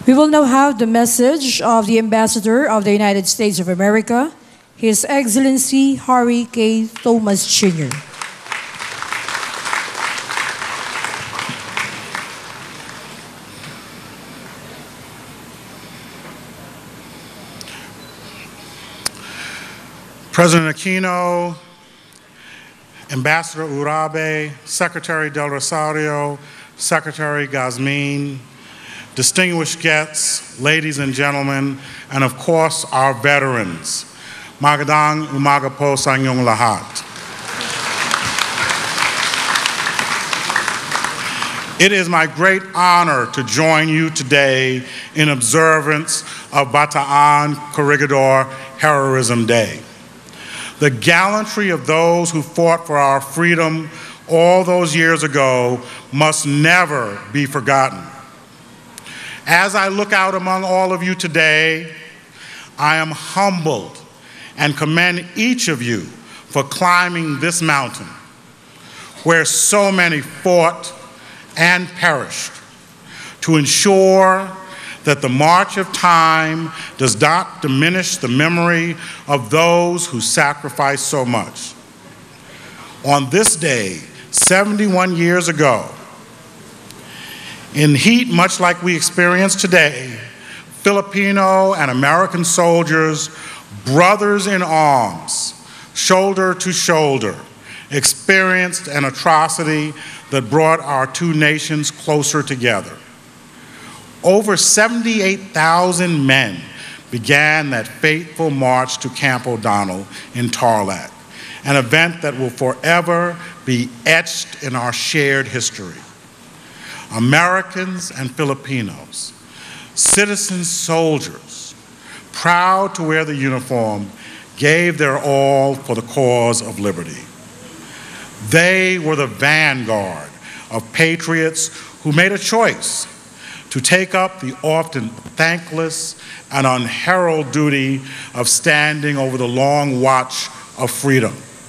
We will now have the message of the Ambassador of the United States of America, His Excellency Harry K. Thomas Jr. President Aquino, Ambassador Urabe, Secretary Del Rosario, Secretary Gazmin, distinguished guests, ladies and gentlemen, and of course our veterans. Magandang umaga po sa inyong lahat. It is my great honor to join you today in observance of Bataan Corregidor Heroism Day. The gallantry of those who fought for our freedom all those years ago must never be forgotten. As I look out among all of you today, I am humbled and commend each of you for climbing this mountain where so many fought and perished to ensure that the march of time does not diminish the memory of those who sacrificed so much. On this day, 71 years ago, in heat much like we experience today, Filipino and American soldiers, brothers in arms, shoulder to shoulder, experienced an atrocity that brought our two nations closer together. Over 78,000 men began that fateful march to Camp O'Donnell in Tarlac, an event that will forever be etched in our shared history. Americans and Filipinos, citizen soldiers, proud to wear the uniform, gave their all for the cause of liberty. They were the vanguard of patriots who made a choice to take up the often thankless and unheralded duty of standing over the long watch of freedom.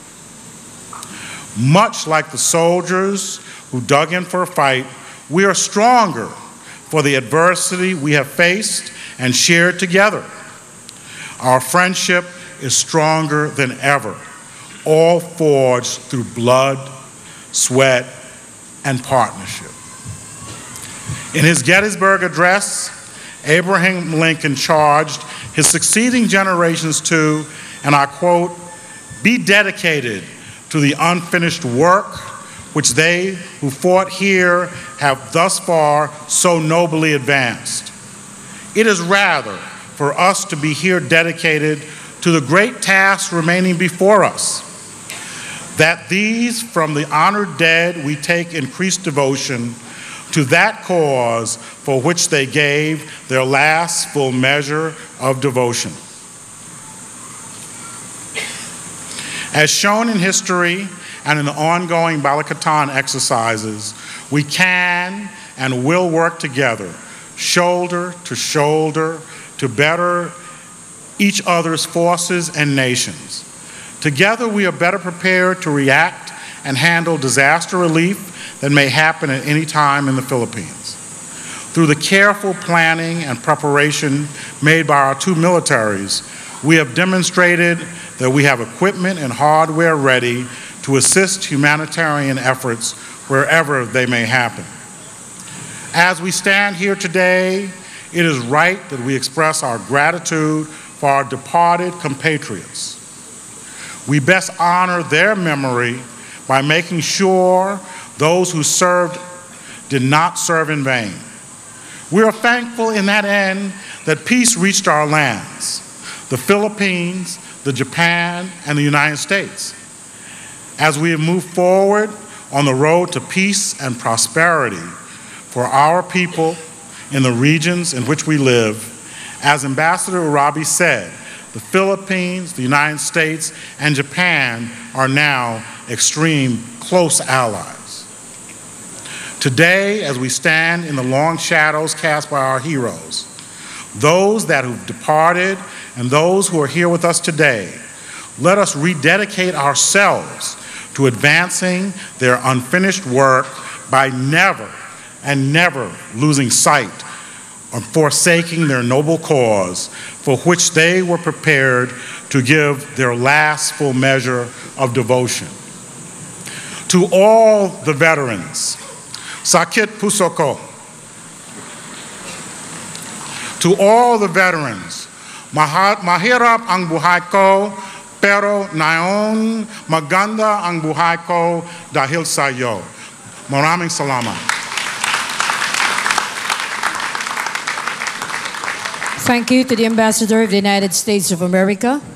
Much like the soldiers who dug in for a fight, we are stronger for the adversity we have faced and shared together. Our friendship is stronger than ever, all forged through blood, sweat, and partnership. In his Gettysburg Address, Abraham Lincoln charged his succeeding generations to, and I quote, "Be dedicated to the unfinished work which they who fought here have thus far so nobly advanced. It is rather for us to be here dedicated to the great tasks remaining before us, that these from the honored dead we take increased devotion to that cause for which they gave their last full measure of devotion." As shown in history and in the ongoing Balikatan exercises, we can and will work together, shoulder to better each other's forces and nations. Together we are better prepared to react and handle disaster relief that may happen at any time in the Philippines. Through the careful planning and preparation made by our two militaries, we have demonstrated that we have equipment and hardware ready to assist humanitarian efforts wherever they may happen. As we stand here today, it is right that we express our gratitude for our departed compatriots. We best honor their memory by making sure those who served did not serve in vain. We are thankful in that end that peace reached our lands, the Philippines, the Japan, and the United States. As we have moved forward on the road to peace and prosperity for our people in the regions in which we live, as Ambassador Urabe said, the Philippines, the United States, and Japan are now extreme close allies. Today, as we stand in the long shadows cast by our heroes, those that have departed and those who are here with us today, let us rededicate ourselves to advancing their unfinished work by never losing sight forsaking their noble cause for which they were prepared to give their last full measure of devotion. To all the veterans, Sakit Pusoko. To all the veterans, mahirap ang buhay ko, pero ngayon maganda ang buhay ko dahil sa iyo. Maraming salamat. Thank you to the Ambassador of the United States of America.